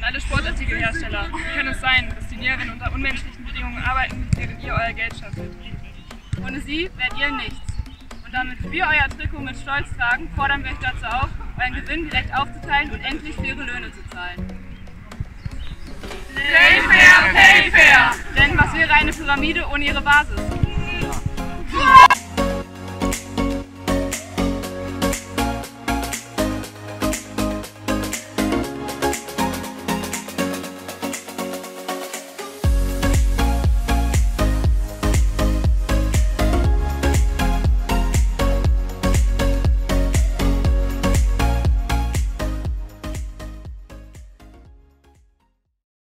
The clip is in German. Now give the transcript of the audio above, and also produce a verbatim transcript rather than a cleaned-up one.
alle Sportartikelhersteller. Wie kann es sein, dass die Näherinnen unter unmenschlichen Bedingungen arbeiten, während ihr euer Geld schafft? Ohne sie wärt ihr nichts. Und damit wir euer Trikot mit Stolz tragen, fordern wir euch dazu auf, euren Gewinn gerecht aufzuteilen und endlich faire Löhne zu zahlen. Pay fair, pay fair! Denn was wäre eine Pyramide ohne ihre Basis?